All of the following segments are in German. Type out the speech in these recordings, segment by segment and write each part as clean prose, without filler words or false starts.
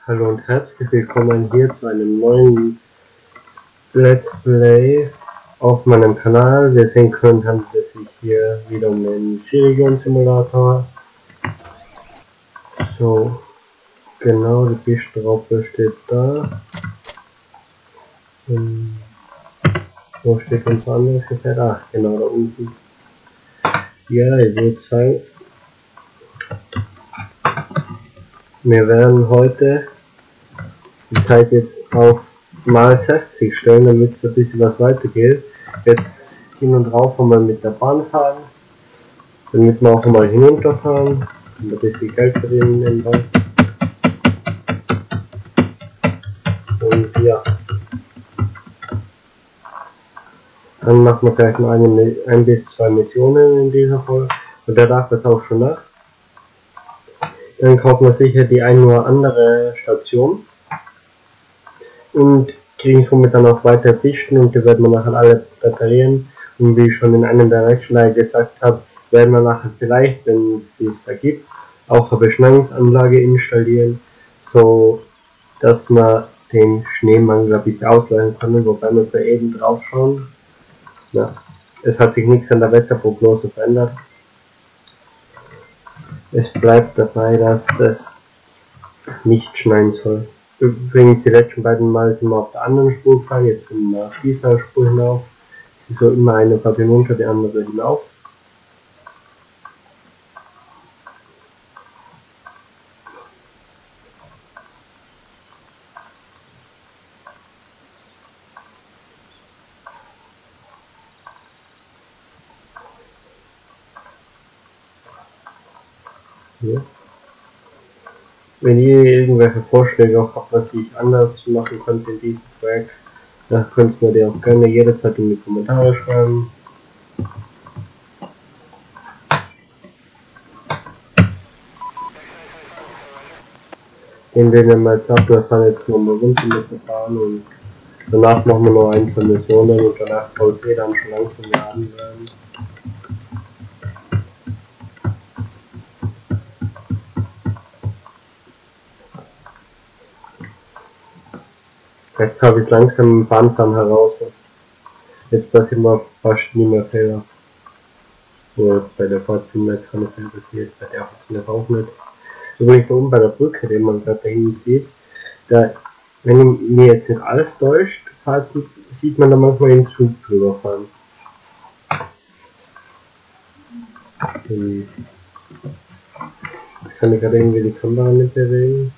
Hallo und herzlich willkommen hier zu einem neuen Let's Play auf meinem Kanal. Wie ihr sehen könnt, handelt es sich hier wieder um den Skiregion Simulator. So, genau, die Fischtraupe steht da. Wo steht unser anderes Gefährt? Ach, genau da unten. Ja, ich würde sagen, wir werden heute die Zeit jetzt auf mal 60 stellen, damit es ein bisschen was weitergeht. Jetzt hin und rauf einmal mit der Bahn fahren, damit wir auch mal hinunterfahren und ein bisschen Geld verdienen nebenbei. Und ja, dann machen wir gleich mal ein bis zwei Missionen in dieser Folge und danach wird es auch schon Nacht. Dann kaufen wir sicher die eine oder andere Station und kriegen somit dann auch weiter Pisten und die werden wir nachher alle reparieren. Und wie ich schon in einem der Rechtsschläge gesagt habe, werden wir nachher vielleicht, wenn es sich ergibt, auch eine Beschneiungsanlage installieren, so dass wir den Schneemangel ein bisschen ausgleichen können, wobei wir da eben drauf schauen. Ja, es hat sich nichts an der Wetterprognose verändert. Es bleibt dabei, dass es nicht schneien soll. Übrigens, die letzten beiden Mal sind wir auf der anderen Spur gefahren, jetzt sind wir auf dieser Spur hinauf. Es ist so immer eine Fahrt hinunter, die andere hinauf. Ja. Wenn ihr irgendwelche Vorschläge auch habt, was ich anders machen könnte in diesem Projekt, dann könnt ihr mir die auch gerne jederzeit in die Kommentare schreiben. Den wir mal jetzt ab, wir fahren jetzt nochmal runter mit der Bahn und danach machen wir noch ein, zwei Missionen und danach soll es dann schon langsam laden werden. Jetzt habe ich langsam im Bahnfahren heraus. Jetzt passiert mir fast nie mehr Fehler. Nur bei der Fahrt sind mir keine Fehler passiert, bei der funktioniert auch nicht. Übrigens da oben bei der Brücke, die man gerade da hinten sieht, da, wenn mir jetzt nicht alles täuscht, sieht man da manchmal den Zug drüber fahren. Jetzt kann ich gerade irgendwie die Kamera nicht bewegen.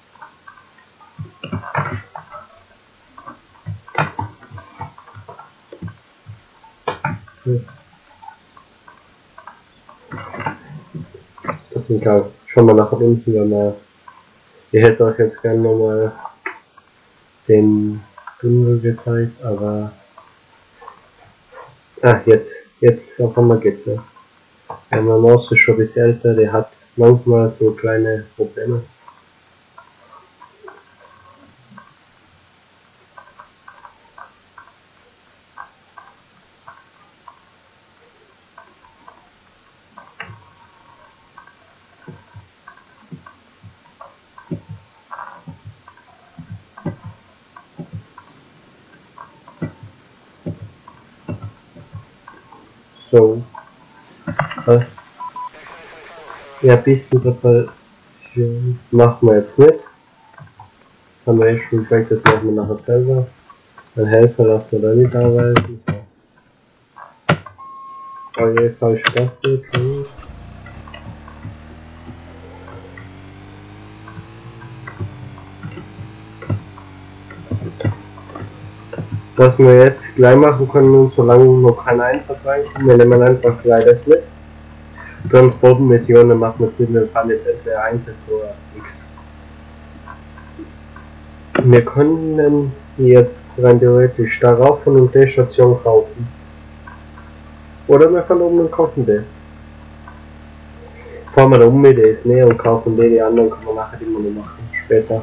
Das ist egal. Schauen wir nachher unten, wenn wir. Ich hätte euch jetzt gerne nochmal den Tunnel gezeigt, aber. Ah, jetzt auf einmal geht's ja. Mein Maus ist schon ein bisschen älter, der hat manchmal so kleine Probleme. So, was? Ja, bisschen Präparation machen wir jetzt nicht. Haben wir schon gesagt, das machen wir nachher selber. Mein Helfer lassen wir da nicht arbeiten. Oh je, falsche Taste. Okay. Was wir jetzt gleich machen können, solange noch kein Einsatz reinkommt, wir nehmen einfach gleich das mit. Transportmissionen machen wir jetzt in dem Fall jetzt entweder Einsatz oder nichts. Wir können jetzt rein theoretisch darauf und die Station kaufen. Oder wir fahren oben und kaufen die. Fahren wir da um mit, der ist näher und kaufen die anderen können wir nachher immer noch machen, später.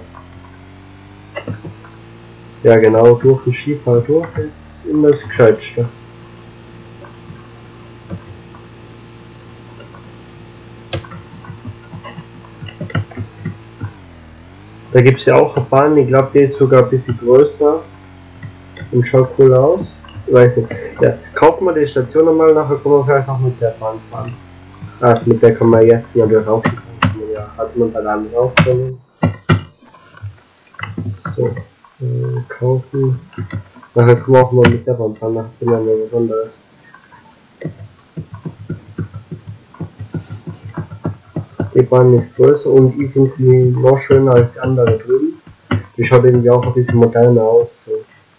Ja genau, durch den Skifahrer durch ist immer das Gescheitste. Da gibt es ja auch eine Bahn, ich glaube, die ist sogar ein bisschen größer und schaut cool aus. Ich weiß nicht. Ja, kaufen wir die Station nochmal, nachher können wir vielleicht auch mit der Bahn fahren. Ah, mit der kann man jetzt ja wieder rauf. Ja, hat man bei der anderen auch können. So, kaufen. Nachher können wir auch mal mit der Bahn fahren, nachher sind wir mal was anderes. Die Bahn ist größer und ich finde sie noch schöner als die andere drüben. Die schaut irgendwie auch ein bisschen moderner aus. So.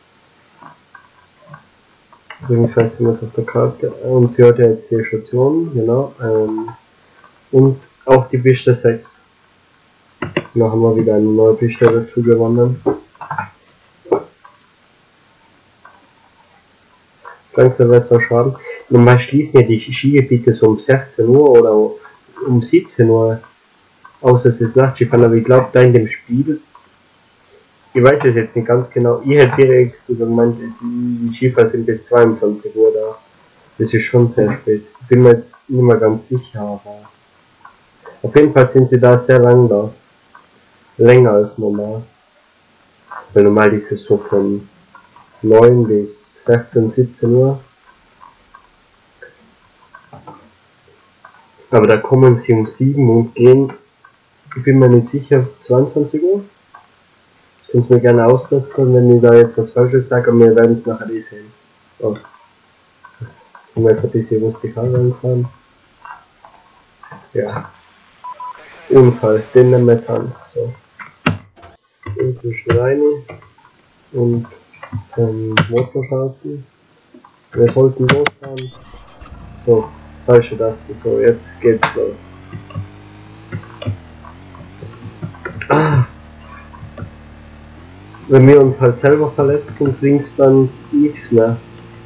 Jedenfalls sind wir auf der Karte. Und sie hat ja jetzt die Station, genau. Und auch die Piste 6. Da haben wir wieder eine neue Piste dazu gewonnen. Langsam wird es auch schade. Normal schließen ja die Skigebiete so um 16 Uhr oder um 17 Uhr. Außer es ist Nachtskifahren, aber ich glaube da in dem Spiel, ich weiß es jetzt nicht ganz genau, ich hätte direkt sogar gemeint, die Skifahrer sind bis 22 Uhr da. Das ist schon sehr spät. Ich bin mir jetzt nicht mehr ganz sicher, aber auf jeden Fall sind sie da sehr lang da. Länger als normal. Weil normal ist es so von 9 bis 16, 17 Uhr. Aber da kommen sie um 7 und gehen, ich bin mir nicht sicher, 22 Uhr. Das könnt ihr mir gerne ausbessern, wenn ich da jetzt was Falsches sage, aber wir werden es nachher eh sehen. Oh. Ich muss jetzt ein bisschen rustikal reinfahren. Ja. Unfall, den nehmen wir jetzt an. So. Inzwischen rein und Motor schalten. Wir sollten losfahren. So, falsche Taste. So, jetzt geht's los. Ah. Wenn wir uns halt selber verletzen, bringt's dann nichts mehr.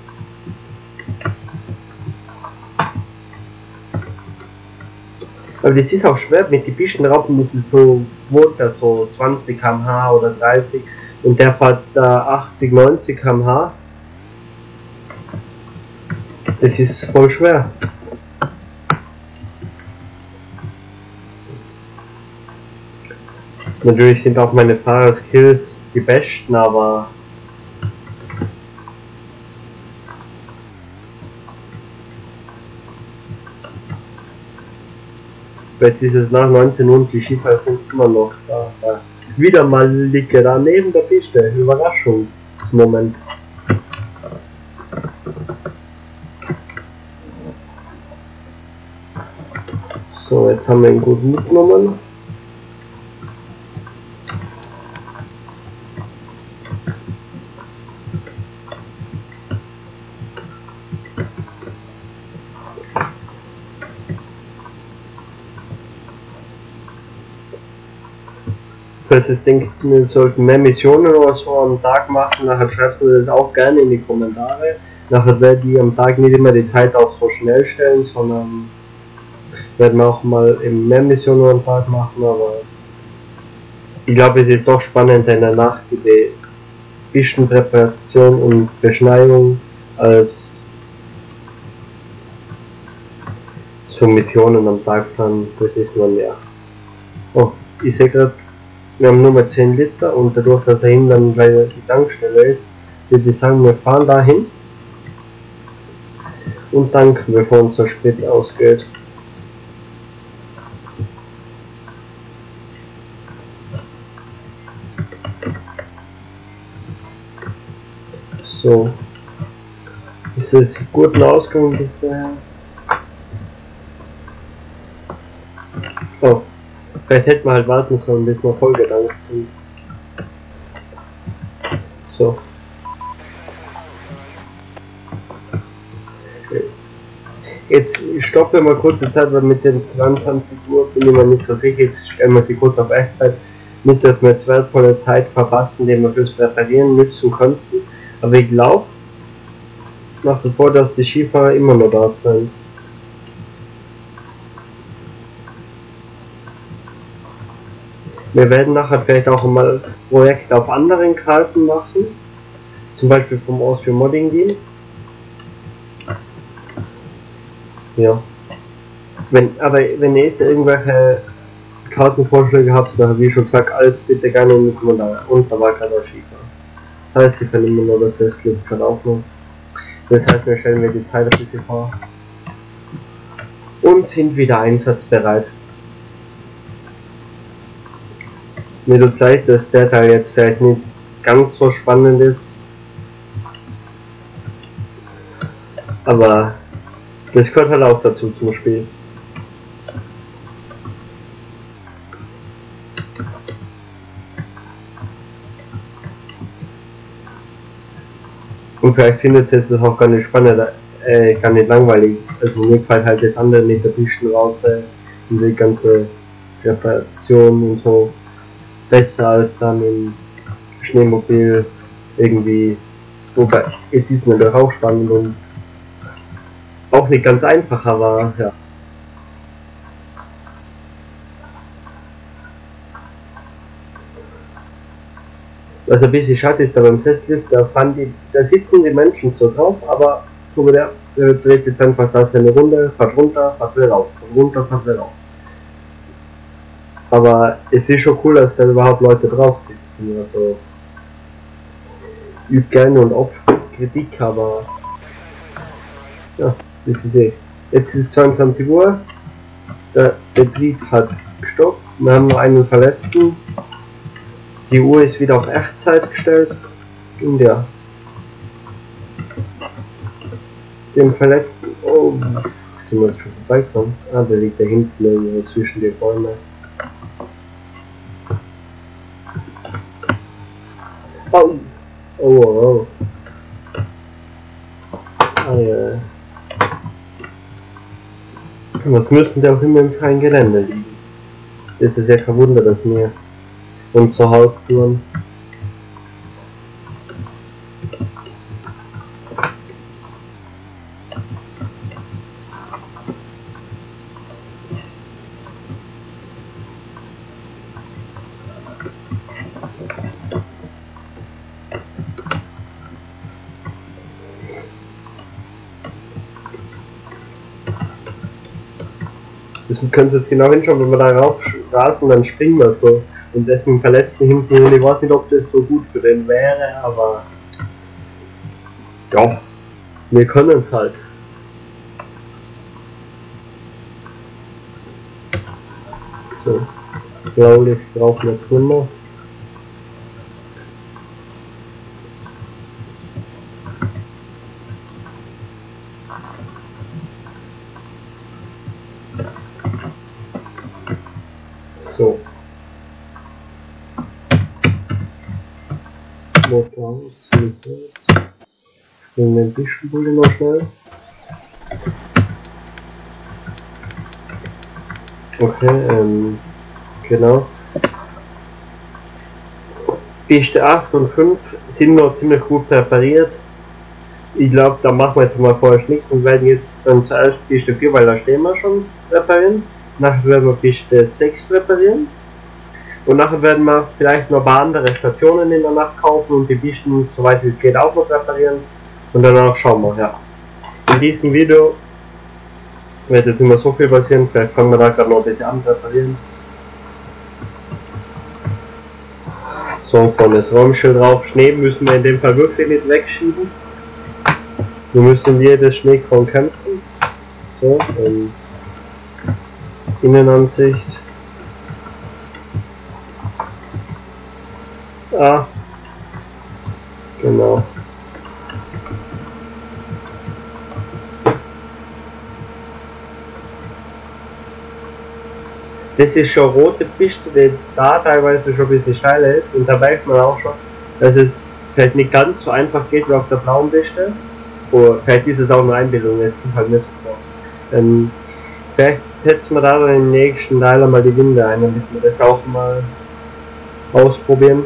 Aber das ist auch schwer, mit den Pistenraupen ist es so, Motor so 20 km/h oder 30 und der fährt da 80, 90 km/h. Das ist voll schwer. Natürlich sind auch meine Fahrerskills die besten, aber jetzt ist es nach 19 Uhr und die Skifahrer sind immer noch da. Wieder mal liegt er da neben der Piste. Überraschungsmoment. So, jetzt haben wir ihn gut mitgenommen. Falls es denkt, wir sollten mehr Missionen oder so am Tag machen, nachher schreibt ihr das auch gerne in die Kommentare. Nachher werde ich am Tag nicht immer die Zeit auch so schnell stellen, sondern werden wir auch mal eben mehr Missionen am Tag machen, aber ich glaube, es ist doch spannender in der Nacht die Pistenpräparation und Beschneiung als so Missionen am Tag fahren, das ist man ja. Oh, ich sehe gerade, wir haben nur mal 10 Liter und dadurch, dass da hinten dann gleich die Tankstelle ist, würde ich sagen, wir fahren dahin und tanken, bevor unser Sprit ausgeht. So, ist es guten Ausgang bisher? Oh, vielleicht hätten wir halt warten sollen, bis wir vollgedankt sind. So. Jetzt stoppe mal kurze Zeit, weil mit den 22 Uhr bin ich mir nicht so sicher. Jetzt stellen wir sie kurz auf Echtzeit. Nicht, dass wir jetzt wertvolle Zeit verpassen, die wir fürs Reparieren nützen könnten. Aber ich glaube, nach wie vor, dass die Skifahrer immer noch da sind. Wir werden nachher vielleicht auch mal Projekte auf anderen Karten machen. Zum Beispiel vom Austria Modding Team. Ja. Wenn jetzt irgendwelche Kartenvorschläge habt, dann wie schon gesagt, alles bitte gerne in die Kommentare. Und da war gerade auch Skifahren. Das heißt, ich kann immer noch das Sessel gerade auch noch. Das heißt, wir stellen wir die Zeit ein bisschen vor. Und sind wieder einsatzbereit. Mir tut leid, dass der Teil jetzt vielleicht nicht ganz so spannend ist. Aber das gehört halt auch dazu zum Spiel. Und vielleicht findet ihr es auch gar nicht spannend, gar nicht langweilig. Also mir gefällt halt das andere mit der Pisten raus und die ganze Reparation und so besser als dann im Schneemobil irgendwie. Wobei, es ist natürlich auch spannend und auch nicht ganz einfach, aber ja. Was ein bisschen schade ist, da beim Testlift, da sitzen die Menschen so drauf, aber so der dreht jetzt einfach da seine Runde, fährt runter, fährt wieder raus, fährt runter, fährt wieder raus. Aber es ist schon cool, dass da überhaupt Leute drauf sitzen, also übt gerne und oft Kritik, aber ja, das ist eh. Jetzt ist 22 Uhr, der Betrieb hat gestoppt, wir haben nur einen Verletzten. Die Uhr ist wieder auf Echtzeit gestellt und ja. Den Verletzten. Oh, sind wir jetzt schon vorbeigekommen? Ah, der liegt da hinten irgendwo zwischen den Bäumen. Oh! Oh, oh, oh. Ah, ja. Was müssen die auch immer im freien Gelände liegen? Das ist ja kein Wunder, dass wir und zur Haupttouren. Das können Sie jetzt genau hinschauen, wenn wir da rauf rasen, dann springen wir so. Und deswegen Verletzten hinten, ich weiß nicht, ob das so gut für den wäre, aber ja, wir können es halt. So, Blaulicht brauchen wir jetzt nicht mehr. So. Motor aus, nehmen den Pistenbulle noch schnell. Okay, genau. Piste 8 und 5 sind noch ziemlich gut präpariert. Ich glaube, da machen wir jetzt mal vorher nichts und werden jetzt dann zuerst Piste 4, weil da stehen wir schon, präparieren. Nachher werden wir Piste 6 präparieren. Und nachher werden wir vielleicht noch ein paar andere Stationen in der Nacht kaufen und die Pisten, soweit es geht, auch noch reparieren. Und danach schauen wir, ja. In diesem Video wird jetzt immer so viel passieren, vielleicht können wir da gerade noch ein bisschen an reparieren. So, vorne das Räumschild drauf. Schnee müssen wir in dem Fall wirklich nicht wegschieben. Wir müssen jedes Schneekorn kämpfen. So, Innenansicht. Ah, genau. Das ist schon rote Piste, die da teilweise schon ein bisschen steiler ist und da weiß man auch schon, dass es vielleicht nicht ganz so einfach geht wie auf der blauen Piste. Oder vielleicht ist es auch eine Einbildung, jetzt ist halt nicht so. Vielleicht setzen wir da dann im nächsten Teil einmal die Winde ein, damit wir das auch mal ausprobieren.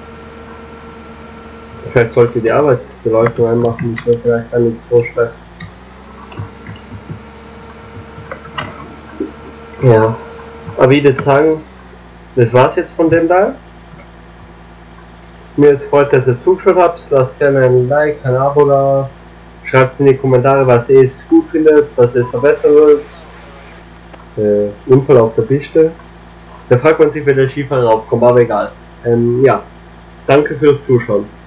Vielleicht sollte die Arbeitsbeleuchtung einmachen, das wäre vielleicht dann nicht so schlecht. Ja, aber wie ich sagen, das war's jetzt von dem Teil. Mir ist freut, dass ihr es zugeschaut habt. Lasst gerne ein Like, ein Abo da. Schreibt in die Kommentare, was ihr gut findet, was ihr verbessern wollt. Unfall auf der Piste. Da fragt man sich, wer der Skifahrer aufkommt, aber egal. Ja, danke fürs Zuschauen.